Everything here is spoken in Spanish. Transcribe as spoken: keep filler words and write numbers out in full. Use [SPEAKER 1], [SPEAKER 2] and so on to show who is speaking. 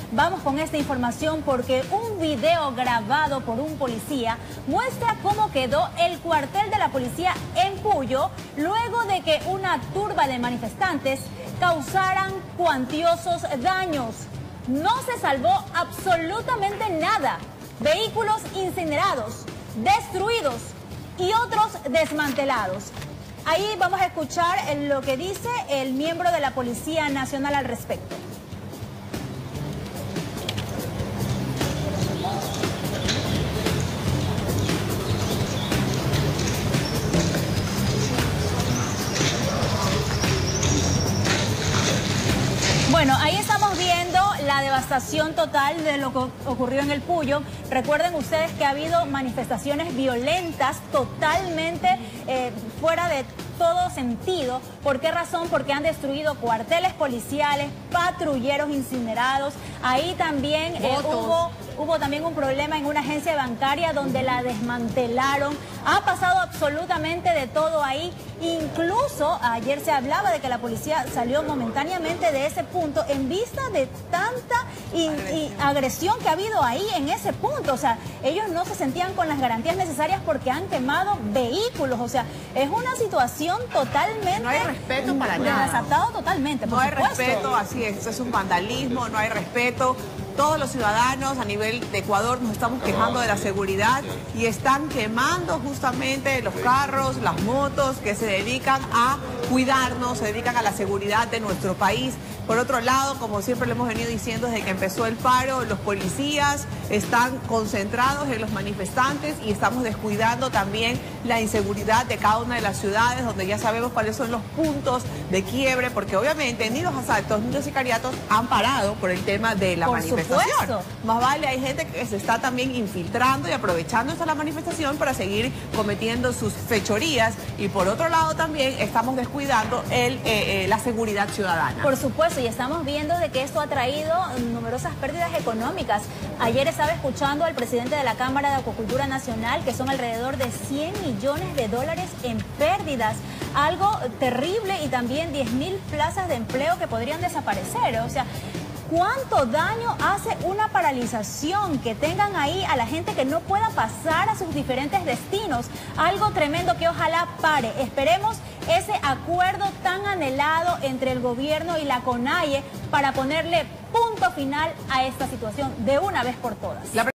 [SPEAKER 1] Vamos con esta información porque un video grabado por un policía muestra cómo quedó el cuartel de la policía en Puyo luego de que una turba de manifestantes causaran cuantiosos daños. No se salvó absolutamente nada. Vehículos incinerados, destruidos y otros desmantelados. Ahí vamos a escuchar lo que dice el miembro de la Policía Nacional al respecto. Bueno, ahí estamos viendo la devastación total de lo que ocurrió en el Puyo. Recuerden ustedes que ha habido manifestaciones violentas totalmente eh, fuera de todo sentido. ¿Por qué razón? Porque han destruido cuarteles policiales, patrulleros incinerados. Ahí también eh, hubo, hubo también un problema en una agencia bancaria donde la desmantelaron. Ha pasado absolutamente de todo ahí. Incluso ayer se hablaba de que la policía salió momentáneamente de ese punto en vista de tanta y, y agresión que ha habido ahí en ese punto. O sea, ellos no se sentían con las garantías necesarias porque han quemado vehículos. O sea, es una situación totalmente...
[SPEAKER 2] No hay respeto para nada.
[SPEAKER 1] Desadaptado totalmente, por
[SPEAKER 2] No hay
[SPEAKER 1] supuesto.
[SPEAKER 2] respeto, así es. Eso es un vandalismo, no hay respeto. Todos los ciudadanos a nivel de Ecuador nos estamos quejando de la seguridad y están quemando justamente los carros, las motos que se dedican a cuidarnos, se dedican a la seguridad de nuestro país. Por otro lado, como siempre le hemos venido diciendo desde que empezó el paro, los policías están concentrados en los manifestantes y estamos descuidando también la inseguridad de cada una de las ciudades donde ya sabemos cuáles son los puntos de quiebre, porque obviamente ni los asaltos ni los sicariatos han parado por el tema de la
[SPEAKER 1] Por
[SPEAKER 2] manifestación.
[SPEAKER 1] supuesto.
[SPEAKER 2] Más vale, hay gente que se está también infiltrando y aprovechando esta la manifestación para seguir cometiendo sus fechorías y por otro lado también estamos descuidando el, eh, eh, la seguridad ciudadana.
[SPEAKER 1] Por supuesto, y estamos viendo de que esto ha traído numerosas pérdidas económicas. Ayer estaba escuchando al presidente de la Cámara de Acuacultura Nacional que son alrededor de cien millones de dólares en pérdidas. Algo terrible y también diez mil plazas de empleo que podrían desaparecer. O sea, ¿cuánto daño hace una paralización que tengan ahí a la gente que no pueda pasar a sus diferentes destinos? Algo tremendo que ojalá pare. Esperemos ese acuerdo tan anhelado entre el gobierno y la CONAIE para ponerle punto final a esta situación de una vez por todas. La